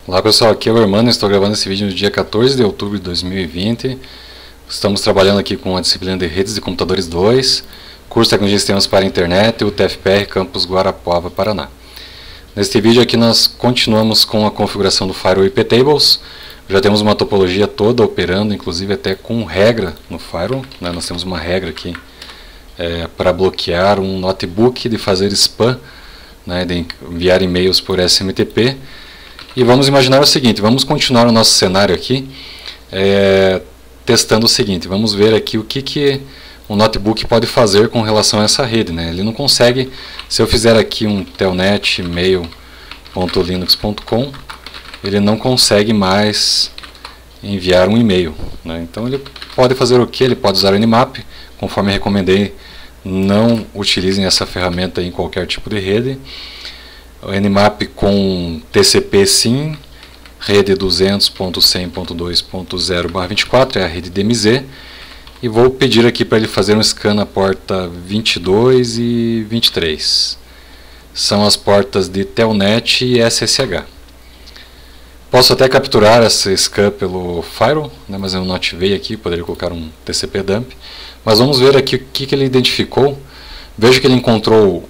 Olá pessoal, aqui é o Hermano, estou gravando esse vídeo no dia 14 de outubro de 2020. Estamos trabalhando aqui com a disciplina de Redes de Computadores 2, curso de Tecnologia de Sistemas para a Internet, o TFPR Campus Guarapuava, Paraná. Neste vídeo aqui nós continuamos com a configuração do Firewall iptables. Já temos uma topologia toda operando, inclusive até com regra no Firewall, né? Nós temos uma regra aqui para bloquear um notebook de fazer spam, né? De enviar e-mails por SMTP. E vamos imaginar o seguinte, vamos continuar o nosso cenário aqui, testando o seguinte, vamos ver aqui o que o notebook pode fazer com relação a essa rede, né? Ele não consegue, se eu fizer aqui um telnet mail.linux.com, ele não consegue mais enviar um e-mail, né? Então ele pode fazer o que? Ele pode usar o Nmap, conforme recomendei, não utilizem essa ferramenta em qualquer tipo de rede. O Nmap com TCP sim, rede 200.100.2.0/24 é a rede DMZ, e vou pedir aqui para ele fazer um scan na porta 22 e 23. São as portas de Telnet e SSH. Posso até capturar essa scan pelo Firewall, né, mas eu não ativei aqui, poderia colocar um TCP dump. Mas vamos ver aqui o que ele identificou. Veja que ele encontrou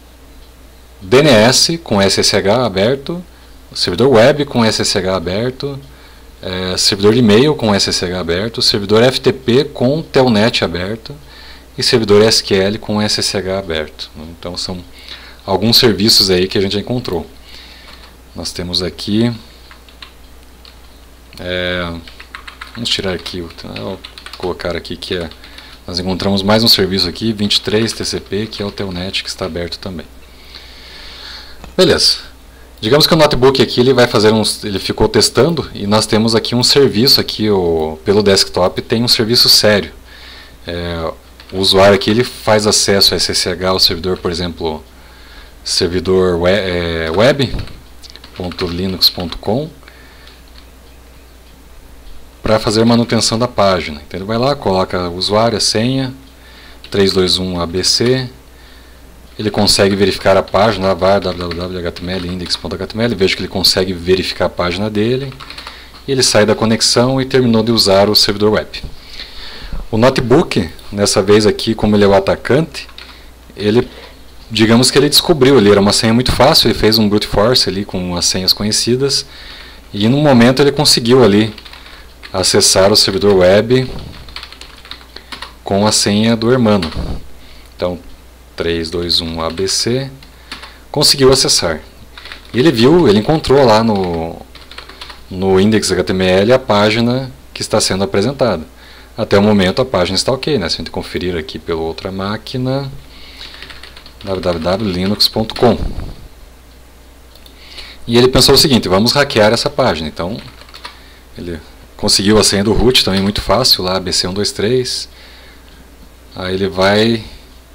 DNS com SSH aberto, servidor web com SSH aberto, servidor de e-mail com SSH aberto, servidor FTP com Telnet aberto e servidor SQL com SSH aberto. Então são alguns serviços aí que a gente já encontrou. Nós temos aqui, vamos tirar aqui, vou colocar aqui que nós encontramos mais um serviço aqui, 23 TCP, que é o Telnet, que está aberto também. Beleza. Digamos que o notebook aqui ele vai fazer ele ficou testando e nós temos aqui um serviço aqui pelo desktop, tem um serviço sério. O usuário aqui ele faz acesso a SSH ao servidor, por exemplo, servidor web.linux.com para fazer manutenção da página. Então ele vai lá, coloca o usuário, a senha, 321 ABC. Ele consegue verificar a página, var www.html index.html, veja que ele consegue verificar a página dele, e ele sai da conexão e terminou de usar o servidor web. O notebook, nessa vez aqui, como ele é o atacante, digamos que ele descobriu, era uma senha muito fácil, ele fez um brute force ali com as senhas conhecidas, e no momento ele conseguiu ali acessar o servidor web com a senha do Hermano. Então, 321 ABC, conseguiu acessar. E ele encontrou lá no index.html a página que está sendo apresentada. Até o momento a página está ok, né? Se a gente conferir aqui pela outra máquina, www.linux.com. E ele pensou o seguinte, vamos hackear essa página. Então, ele conseguiu a senha do root, também muito fácil, lá ABC123. Aí ele vai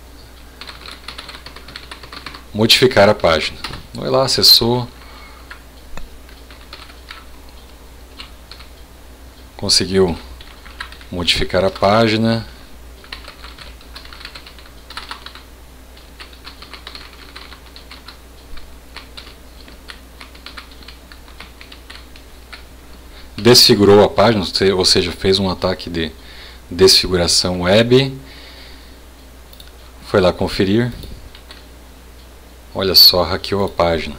modificar a página. Vai lá, acessou, conseguiu modificar a página. Desfigurou a página, ou seja, fez um ataque de desfiguração web. Foi lá conferir. Olha só, hackeou a página.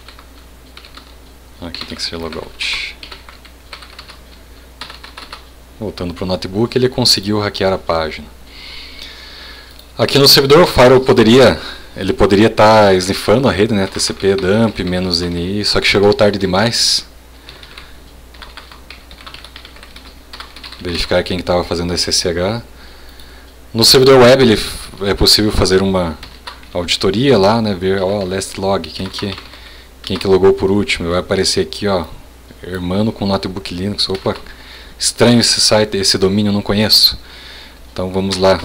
Aqui tem que ser logout. Voltando para o notebook, ele conseguiu hackear a página. Aqui no servidor o Firewall poderia estar sniffando a rede, né? TCP dump -ni, só que chegou tarde demais. Verificar quem estava fazendo SSH. No servidor web é possível fazer uma auditoria lá, né, ver last log, quem que logou por último. Vai aparecer aqui, Hermano com notebook Linux. Opa, estranho esse site, esse domínio eu não conheço. Então vamos lá,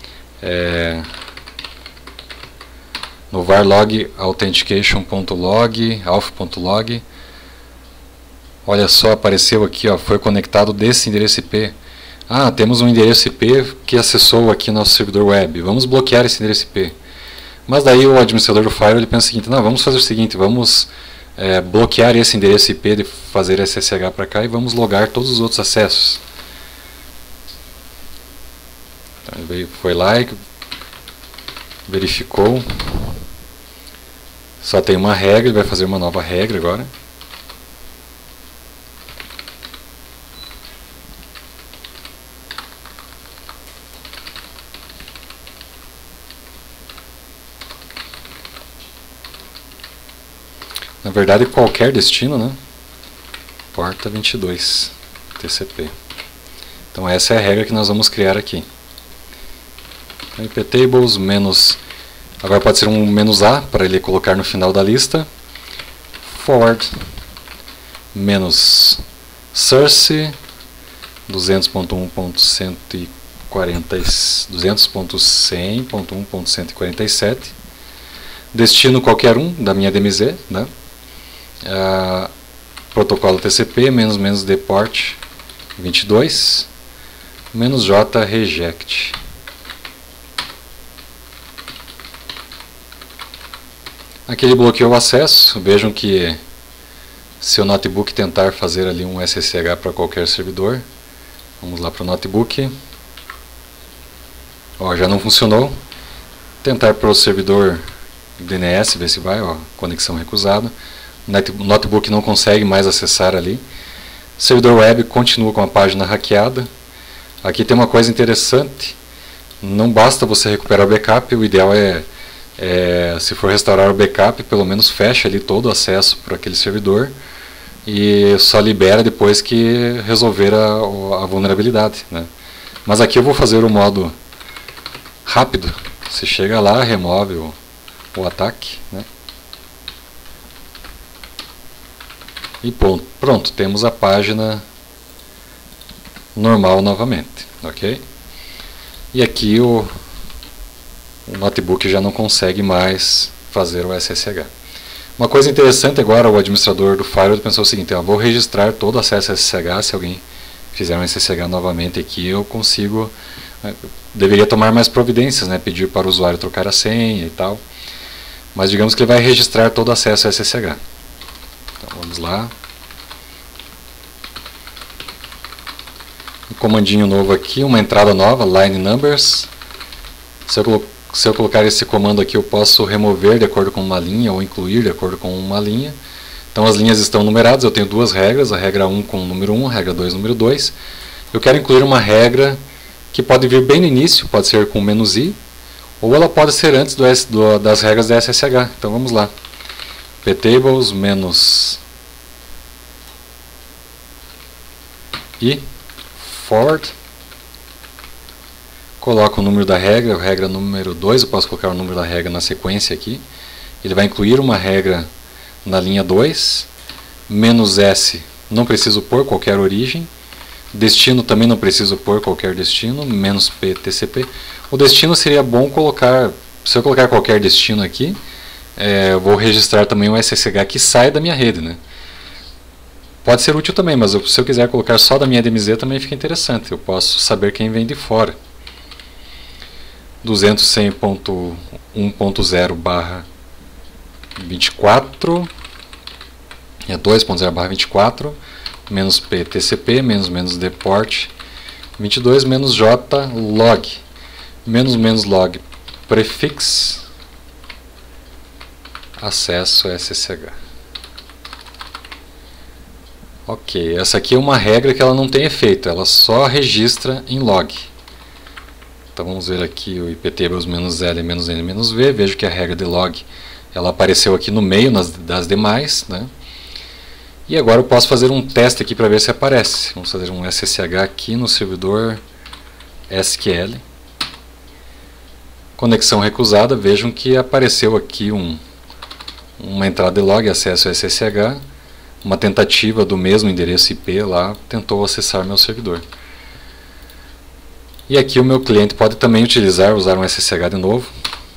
no varlog authentication.log alpha.log. olha só, apareceu aqui, foi conectado desse endereço IP. Temos um endereço IP que acessou aqui nosso servidor web, vamos bloquear esse endereço IP. Mas daí o administrador do Firewall pensa o seguinte, não, vamos fazer o seguinte, vamos bloquear esse endereço IP de fazer SSH para cá e vamos logar todos os outros acessos. Então, ele foi lá e verificou. Só tem uma regra, ele vai fazer uma nova regra agora. Na verdade, qualquer destino, né? Porta 22 TCP. Então essa é a regra que nós vamos criar aqui. iptables menos, agora pode ser um menos A para ele colocar no final da lista. Forward menos source 200.1.147. Destino qualquer um da minha DMZ, né? Protocolo TCP menos menos dport 22 menos j reject. Aqui ele bloqueou o acesso. Vejam que se o notebook tentar fazer ali um SSH para qualquer servidor, vamos lá para o notebook, ó, já não funcionou. Tentar para o servidor DNS, ver se vai, ó, conexão recusada. O notebook não consegue mais acessar ali. O servidor web continua com a página hackeada. Aqui tem uma coisa interessante. Não basta você recuperar o backup, o ideal se for restaurar o backup, pelo menos fecha ali todo o acesso para aquele servidor e só libera depois que resolver a vulnerabilidade, né? Mas aqui eu vou fazer o modo rápido. Você chega lá, remove o ataque, né? E pronto, temos a página normal novamente, ok? E aqui o notebook já não consegue mais fazer o SSH. Uma coisa interessante agora, o administrador do firewall pensou o seguinte: vou registrar todo o acesso a SSH, se alguém fizer um SSH novamente aqui, eu consigo, deveria tomar mais providências, né? Pedir para o usuário trocar a senha e tal. Mas digamos que ele vai registrar todo o acesso a SSH. Então vamos lá. Um comandinho novo aqui, uma entrada nova, line numbers. Se eu colocar esse comando aqui, eu posso remover de acordo com uma linha ou incluir de acordo com uma linha. Então as linhas estão numeradas, eu tenho duas regras, a regra 1 com o número 1, a regra 2 número 2. Eu quero incluir uma regra que pode vir bem no início, pode ser com "-i", ou ela pode ser antes das regras da SSH. Então vamos lá. iptables menos "-i", forward, coloco o número da regra, a regra número 2, eu posso colocar o número da regra na sequência aqui. Ele vai incluir uma regra na linha 2, menos "-s", não preciso pôr qualquer origem. Destino também não preciso pôr qualquer destino, menos "-p", TCP. O destino seria bom colocar, se eu colocar qualquer destino aqui, eu vou registrar também um SSH que sai da minha rede, né? Pode ser útil também, mas se eu quiser colocar só da minha DMZ também fica interessante. Eu posso saber quem vem de fora. 200.1.0/24 2.0/24 menos "-p", TCP, menos menos dport 22 menos "j log", menos menos log prefix acesso SSH. Ok, essa aqui é uma regra que ela não tem efeito, ela só registra em log. Então vamos ver aqui o iptables menos "-l", menos "n", menos "v". Vejo que a regra de log ela apareceu aqui no meio das demais, né? E agora eu posso fazer um teste aqui para ver se aparece. Vamos fazer um SSH aqui no servidor SQL. Conexão recusada. Vejam que apareceu aqui uma entrada de log, acesso a SSH. Uma tentativa do mesmo endereço IP lá tentou acessar meu servidor. E aqui o meu cliente pode também usar um SSH de novo.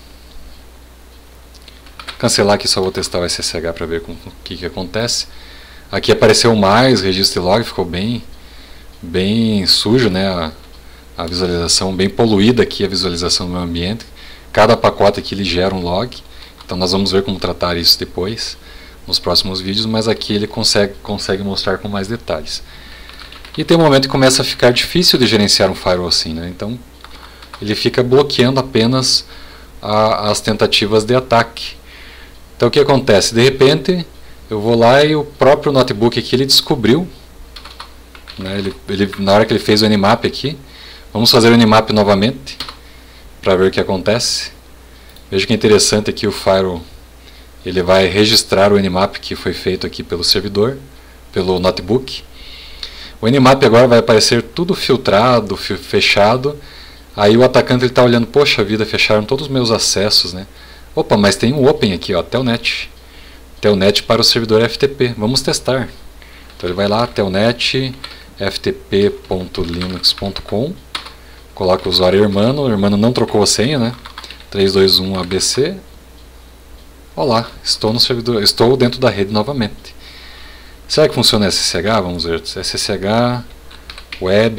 Cancelar aqui, só vou testar o SSH para ver o que acontece. Aqui apareceu mais registro de log, ficou bem sujo, né? A visualização, bem poluída aqui a visualização do meu ambiente. Cada pacote aqui ele gera um log, então nós vamos ver como tratar isso depois. nos próximos vídeos, mas aqui ele consegue mostrar com mais detalhes. E tem um momento que começa a ficar difícil de gerenciar um firewall assim, né? Então ele fica bloqueando apenas as tentativas de ataque. Então o que acontece? De repente eu vou lá e o próprio notebook aqui ele descobriu, né? Na hora que ele fez o Nmap aqui, vamos fazer o Nmap novamente para ver o que acontece. Veja que interessante aqui o firewall, ele vai registrar o Nmap que foi feito aqui pelo servidor, pelo notebook. O Nmap agora vai aparecer tudo filtrado, fechado. Aí o atacante está olhando, poxa vida, fecharam todos os meus acessos, né? Opa, mas tem um Open aqui, ó, Telnet. Telnet para o servidor FTP. Vamos testar. Então ele vai lá, telnet ftp.linux.com, coloca o usuário Hermano. O Hermano não trocou a senha, né? 321 ABC. Olá, estou no servidor, estou dentro da rede novamente. Será que funciona SSH? Vamos ver. SSH web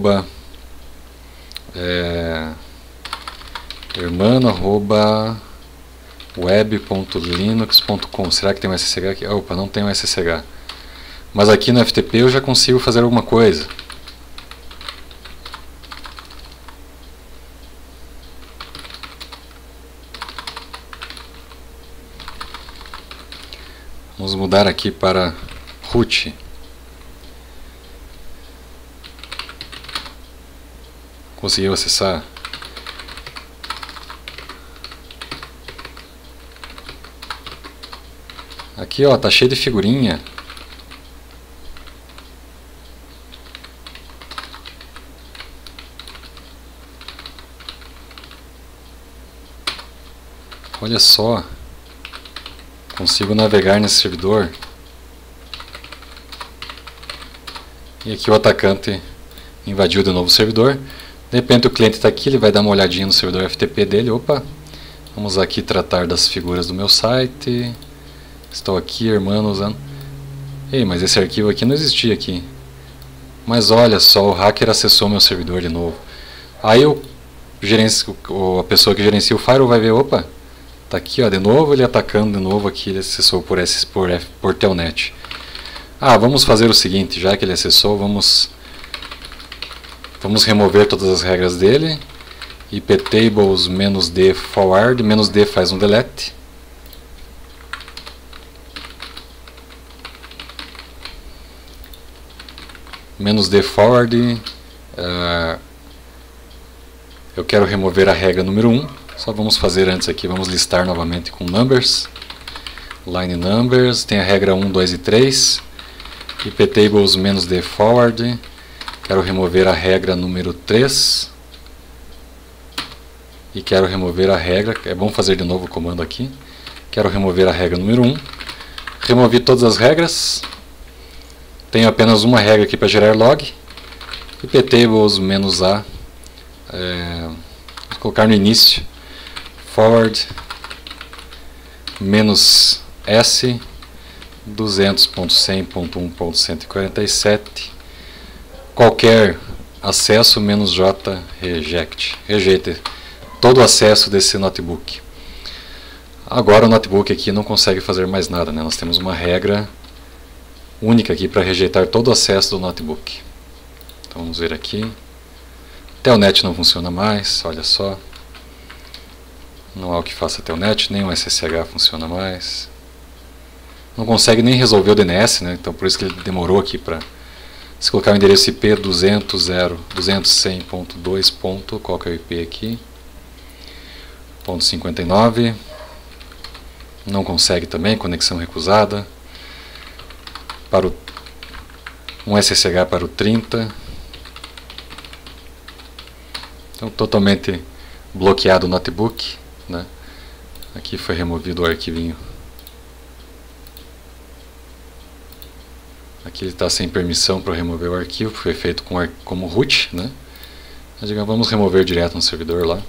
hermano web.linux.com. Será que tem um SSH aqui? Opa, não tem um SSH. Mas aqui no FTP eu já consigo fazer alguma coisa. Vamos mudar aqui para root. Conseguiu acessar? Aqui, ó, tá cheio de figurinha. Olha só. Consigo navegar nesse servidor. E aqui o atacante invadiu de novo o servidor. De repente o cliente está aqui, ele vai dar uma olhadinha no servidor FTP dele. Opa, vamos aqui tratar das figuras do meu site. Estou aqui, Hermano, usando. Ei, mas esse arquivo aqui não existia aqui. Mas olha só, o hacker acessou meu servidor de novo. Aí a pessoa que gerencia o firewall vai ver, opa, tá aqui, ó, de novo ele atacando de novo aqui, ele acessou por Telnet. Ah, vamos fazer o seguinte, já que ele acessou, vamos remover todas as regras dele. iptables -d forward, -d faz um delete. -d forward, eu quero remover a regra número 1. Só vamos fazer antes aqui, vamos listar novamente com numbers. Line numbers, tem a regra 1, 2 e 3. iptables -d forward. Quero remover a regra número 3. E quero remover a regra, é bom fazer de novo o comando aqui. Quero remover a regra número 1. Removi todas as regras. Tenho apenas uma regra aqui para gerar log. iptables -a. Vou colocar no início. Forward -s 200.100.1.147. Qualquer acesso -j reject. Rejeite todo o acesso desse notebook. Agora o notebook aqui não consegue fazer mais nada, né? Nós temos uma regra única aqui para rejeitar todo o acesso do notebook. Então vamos ver aqui. Telnet não funciona mais, olha só. Não há o que faça Telnet, nem o SSH funciona mais. Não consegue nem resolver o DNS, né? Então por isso que ele demorou aqui para... Se colocar o endereço IP 200.200.2. Qual que é o IP aqui? .59. Não consegue também, conexão recusada. Para um SSH para o 30. Então totalmente bloqueado o notebook, né? Aqui foi removido o arquivinho. Aqui ele está sem permissão para remover o arquivo, foi feito como root, né? Mas, digamos, vamos remover direto no servidor lá.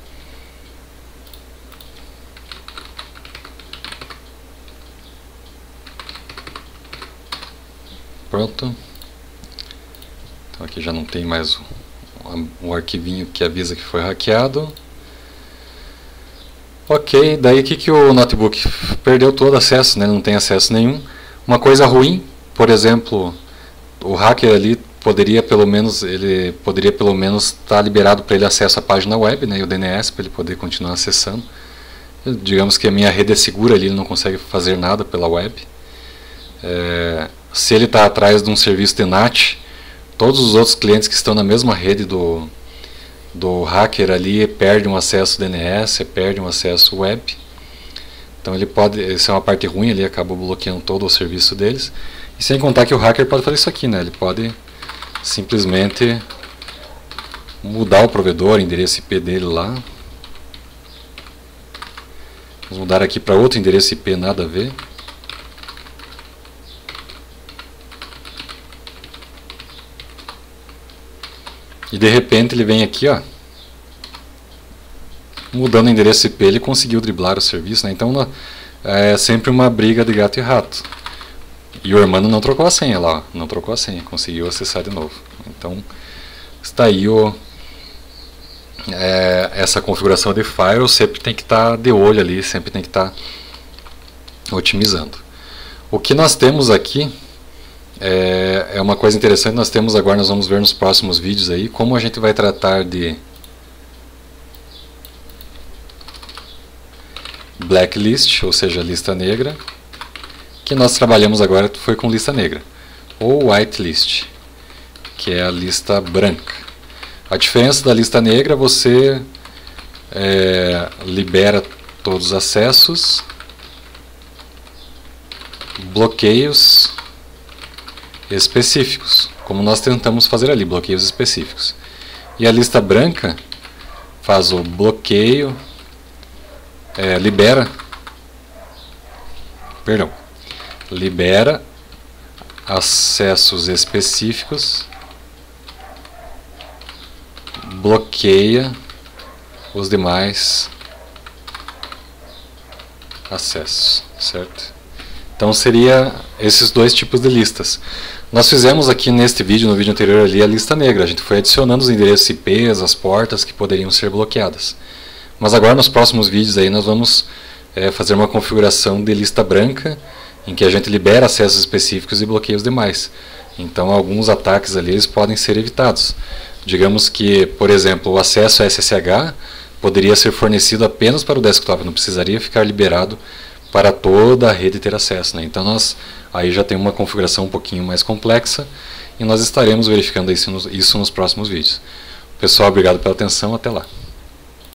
Pronto. Então aqui já não tem mais um arquivinho que avisa que foi hackeado. Ok, daí o que o notebook perdeu todo acesso, né? Não tem acesso nenhum. Uma coisa ruim, por exemplo, o hacker ali poderia pelo menos estar liberado para ele acesso à página web, né? E o DNS para ele poder continuar acessando. Digamos que a minha rede é segura ali, ele não consegue fazer nada pela web. Se ele está atrás de um serviço de NAT, todos os outros clientes que estão na mesma rede do hacker ali perdem um acesso DNS, perdem um acesso web. Então ele pode, essa é uma parte ruim, ele acabou bloqueando todo o serviço deles. E sem contar que o hacker pode fazer isso aqui, né? Ele pode simplesmente mudar o provedor, o endereço IP dele lá. Vamos mudar aqui para outro endereço IP, nada a ver. E de repente ele vem aqui, ó, mudando o endereço IP, ele conseguiu driblar o serviço, né? Então é sempre uma briga de gato e rato. E o Hermano não trocou a senha lá, ó, não trocou a senha, conseguiu acessar de novo. Então está aí essa configuração de firewall, sempre tem que estar de olho ali, sempre tem que estar otimizando. O que nós temos aqui é uma coisa interessante. Nós vamos ver nos próximos vídeos aí como a gente vai tratar de blacklist, ou seja, lista negra. Que nós trabalhamos agora foi com lista negra, ou whitelist, que é a lista branca. A diferença da lista negra, você libera todos os acessos, bloqueios específicos, como nós tentamos fazer ali, bloqueios específicos. E a lista branca faz o bloqueio, libera acessos específicos, bloqueia os demais acessos, certo? Então seria esses dois tipos de listas. Nós fizemos aqui neste vídeo, no vídeo anterior ali, a lista negra. A gente foi adicionando os endereços IPs, as portas que poderiam ser bloqueadas. Mas agora nos próximos vídeos aí nós vamos fazer uma configuração de lista branca, em que a gente libera acessos específicos e bloqueia os demais. Então alguns ataques ali eles podem ser evitados. Digamos que, por exemplo, o acesso a SSH poderia ser fornecido apenas para o desktop, não precisaria ficar liberado para toda a rede ter acesso, né? Então nós aí já tem uma configuração um pouquinho mais complexa e nós estaremos verificando isso nos próximos vídeos. Pessoal, obrigado pela atenção, até lá.